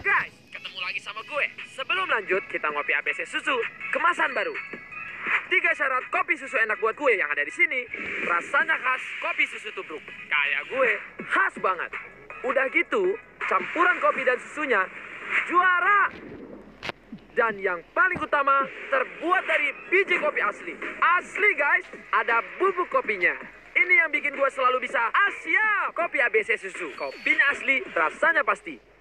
guys, ketemu lagi sama gue. Sebelum lanjut, kita ngopi ABC susu kemasan baru. 3 syarat kopi susu enak buat gue yang ada di sini. Rasanya khas kopi susu tubruk. Kayak gue, khas banget. Udah gitu, campuran kopi dan susunya juara. Dan yang paling utama, terbuat dari biji kopi asli. Asli guys, ada bubuk kopinya. Ini yang bikin gue selalu bisa siap. Kopi ABC susu. Kopinya asli, rasanya pasti.